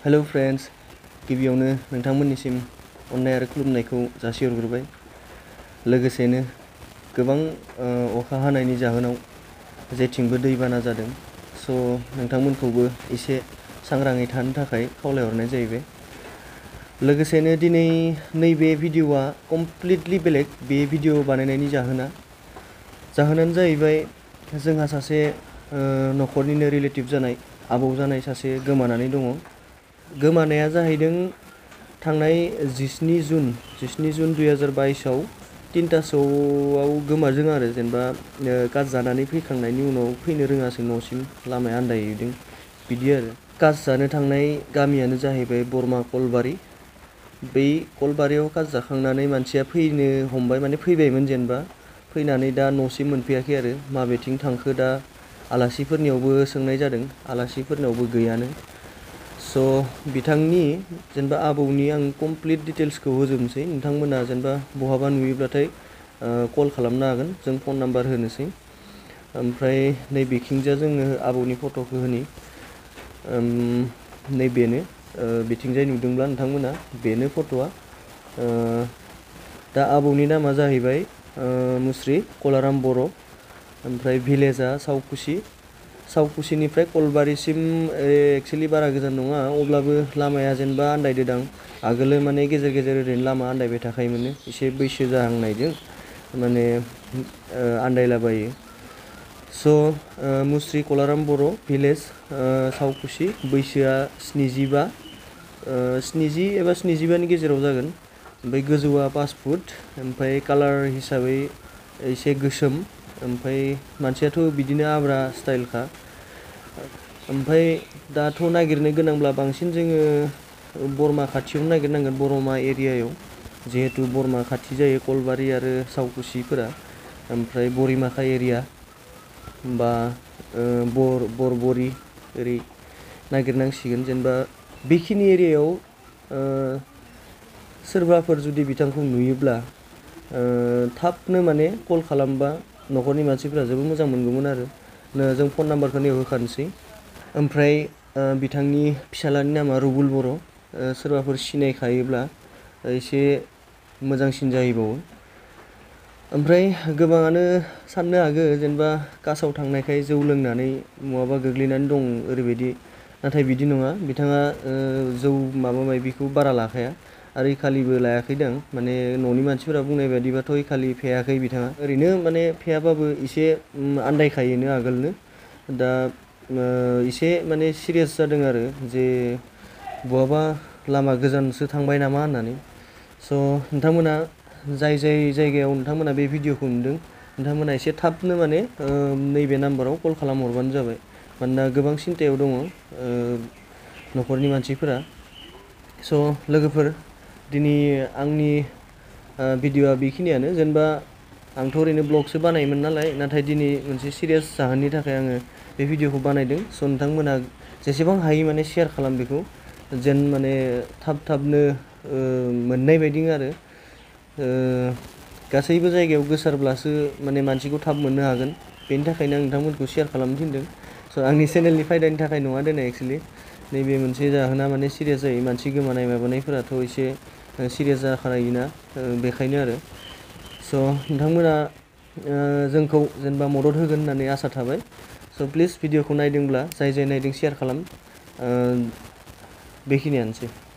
Hello friends, गिबियावनो नोंथांमोननिसिम अननाय आरो खुलुमनायखौ जासिहरग्रोबाय। लोगोसेनो गोबां अखा हानायनि जाहोनाव जेथिंबो दैबाना जादों, स' नोंथांमोनखौबो एसे सांग्राङै थानो थाखाय खावलायहरनाय जाहैबाय। लोगोसेनो दिनै नैबे भिडिअ'आ कमप्लिटलि बेलेग। बे भिडिअ' बानायनायनि जाहोनानो जाहैबाय जोंहा सासे न'खरनिनो रिलेटिभ जानाय आबौ जानाय सासे गोमानानै दङ। गोमानाया जाहैदों थांनाय 17 जुन 2022आव 3टासोआव गोमादों आरो जेनेबा काज जानानै फैखांनायनि उनाव फैनो रोङासै न'सिम, लामाया आन्दायहैदों बिदि आरो। काज जानो थांनाय गामियानो जाहैबाय बरमा कलबारि। बै कलबारियाव काज जाखांनानै मानसिया फैनो हमबाय, माने फैबायमोन जेनेबा, फैनानै दा न'सिम मोनफैयाखै आरो माबेथिं थांखो दा आलासिफोरनियावबो सोंनाय जादों, आलासिफोरनावबो गैयानो। स' बिथांनि जेनेबा आबौनि आं कमप्लिट डिटेल्सखौ होजोबनोसै। नोंथांमोना जेनेबा बहाबा नुयोब्लाथाय कल खालामनो हागोन, जों फन नाम्बार होनोसै। ओमफ्राय नैबेखिंजा जोङो आबौनि फट'खौ होनि। नैबेनो बिथिंजाय नुदोंब्ला नोंथांमोना बेनो फट'आ। दा आबौनि नामा जाहैबाय मुस्रि कलाराम बर'। ओमफ्राय भिलेजआ सावकुसिनिफ्राय कलबारिसिम एक्सुवेलि बारा गोजान नङा, अब्लाबो लामाया जेनेबा आन्दायदोदां। आगोलो माने गेजेर गेजेर ओरैनो लामा आन्दायबाय थाखायोमोन, एसे बैसो जाहांनायजों माने आन्दायलाबायो। स' मुस्रि कलाराम बर', भिलेज सावकुसि, बैसोआ 70 एबा 75नि गेजेराव जागोन। ओमफ्राय गोजौआ 5 फुट, ओमफ्राय कालार हिसाबै एसे गोसोम, ओमफ्राय मानसियाथ' बिदिनो आब्रा स्टाइलखा। ओमफ्राय दाथ' नागिरनो गोनांब्ला बांसिन जोङो बरमा खाथियावनो नागिरनांगोन, बरमा एरियायाव, जिहेतु बरमा खाथि जायो कलबारि आरो सावकुसिफोरा। ओमफ्राय बरिमाखा एरिया बा बरबरि ओरै नागिरनांसिगोन। जेनेबा बेखिनि एरियायाव सोरबाफोर जुदि बिथांखौ नुयोब्ला थाबनो माने कल खालामबा न'खरनि मानसिफोरा जोबोद मोजां मोनगौमोन आरो। जों फन नाम्बारखौ नैयाव होखानोसै। ओमफ्राय बिथांनि फिसालानि नामा रुबुल बर'। सोरबाफोर सिनायखायोब्ला एसे मोजांसिन जाहैबावो। ओमफ्राय गोबाङानो साननो हागौ जेनेबा कासाव थांनायखाय जौ लोंनानै बहाबा गोग्लैनानै दं ओरैबायदि, नाथाय बिदि नङा। बिथाङा जौ माबा माबिखौ बारा लाखाया, आरो इखालिबो लायाखैदां। माने न'नि मानसिफोरा बुंनाय बायदिबाथ' इखालि फेयाखै बिथाङा, ओरैनो माने फेयाबाबो एसे आन्दायखायोनो आगोलनो। दा एसे माने सिरियास जादों आरो जे बहाबा लामा गोजानसो थांबाय नामा होननानै। स' नोंथांमोना जाय जायगायाव नोंथांमोना बे भिडिअ'खौ नुदों, नोंथांमोना एसे थाबनो माने नैबे नाम्बाराव कल खालामहरबानो जाबाय। मानोना गोबां सिन्थायाव दङ न'खरनि मानसिफोरा। स' लोगोफोर, दिनै आंनि भिडिअ'आ बेखिनियानो। जेनेबा आंथ' ओरैनो ब्लगसो बानायोमोन नालाय, नाथाय दिनै मोनसे सिरियास जाहोननि थाखाय आङो बे भिडिअ'खौ बानायदों। स' नोंथांमोना जेसेबां हायो माने शेयार खालाम बेखौ, जेन माने थाबनो मोननाय बायदि आरो। गासैबो जायगायाव गोसारब्लासो माने मानसिखौ थाब मोननो हागोन। बेनि थाखायनो आं नोंथांमोनखौ शेयार खालामनो थिनदों। स' आंनि चेनेलनि फायदानि थाखाय नङा दिनै एक्सुवेलि। नैबे मोनसे जाहोना माने सिरियास जायो, मानसि गोमानाय माबानायफोराथ' एसे सिरियास जाखायोना, बेखायनो आरो। स' नोंथांमोना जोंखौ जेनेबा मदद होगोन होननानै आसा थाबाय। स' प्लिज भिडिअ'खौ नायदोंब्ला जाय नायदों शेयार खालाम। बेखिनियानोसै।